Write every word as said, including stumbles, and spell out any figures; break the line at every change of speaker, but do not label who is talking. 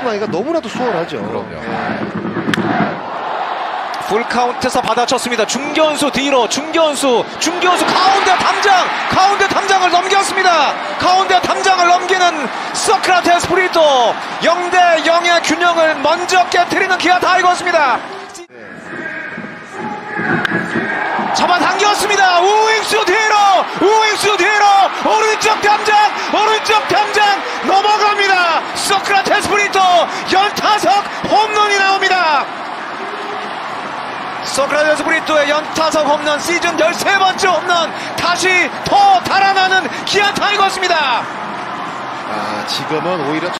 나기가 너무나도 수월하죠.
그럼요.
풀카운트에서 받아쳤습니다. 중견수 뒤로, 중견수, 중견수 가운데 담장, 가운데 담장을 넘겼습니다. 가운데 담장을 넘기는 소크라테스 브리또, 영 대 영의 균형을 먼저 깨트리는 기아 타이거즈입니다. 잡아당겼습니다. 우익수 뒤로, 우익수 뒤로, 오른쪽 담장, 오른쪽 담장 넘어갑니다. 소크라테스 브리또 연타석 홈런이 나옵니다. 소크라테스 브리또의 연타석 홈런, 시즌 열세 번째 홈런, 다시 더 달아나는 기아 타이거즈입니다.
아, 지금은 오히려